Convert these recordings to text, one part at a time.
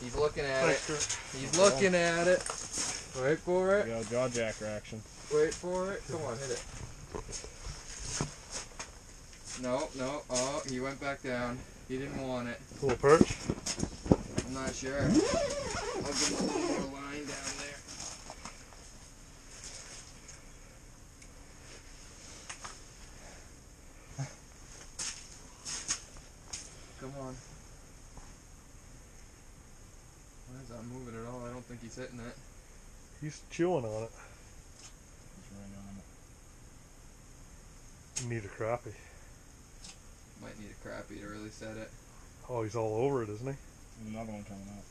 He's looking at it. He's looking at it. Wait for it. Go jaw jacker action. Wait for it. Come on, hit it. No, no. Oh, he went back down. He didn't want it. Little perch. I'm not sure. I'll give him a little more line down there. Come on. Why is that moving at all? I don't think he's hitting it. He's chewing on it. He's right on it. You need a crappie. Might need a crappie to really set it. Oh, he's all over it, isn't he? There's another one coming up.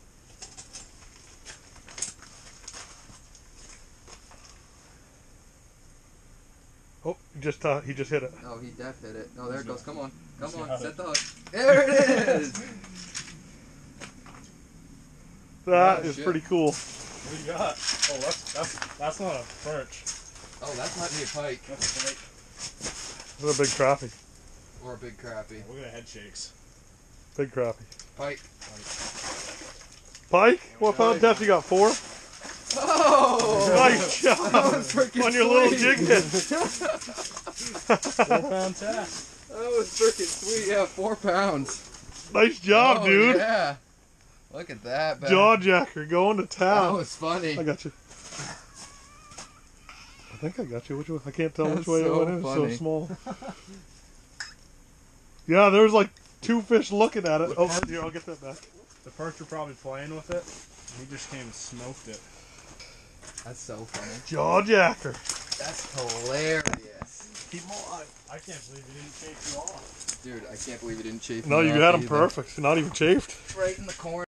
Oh, he just hit it. Oh, he def hit it. No, there it goes. Come on. Come He's on. got Set it. the hook. There it is! That Oh, is shit. pretty cool. What do you got? Oh, that's not a perch. Oh, that might be a pike. That's a pike. That's a big crappie. Or a big crappie. Look at the head shakes. Big crappie. Pike. Pike? What pound test you got? 4? Oh! Nice job That was freaking on your little sweet. jig hit. 4 pound test. That was freaking sweet. Yeah, 4 pounds. Nice job, Oh, dude. Yeah. Look at that. Man. Jaw jacker going to That town. was funny. I got you. I think I got you. Which way? I can't tell which That's way it so went in. It's so funny. small. Yeah, there was like 2 fish looking at it. Oh, here, I'll get that back. The perch were probably playing with it. And he just came and smoked it. That's so funny. Jaw jacker. That's hilarious. Keep him alive. I can't believe he didn't take you off. Dude, I can't believe he didn't chafe No, me you off had him either. perfect. Not even chafed. Right in the corner.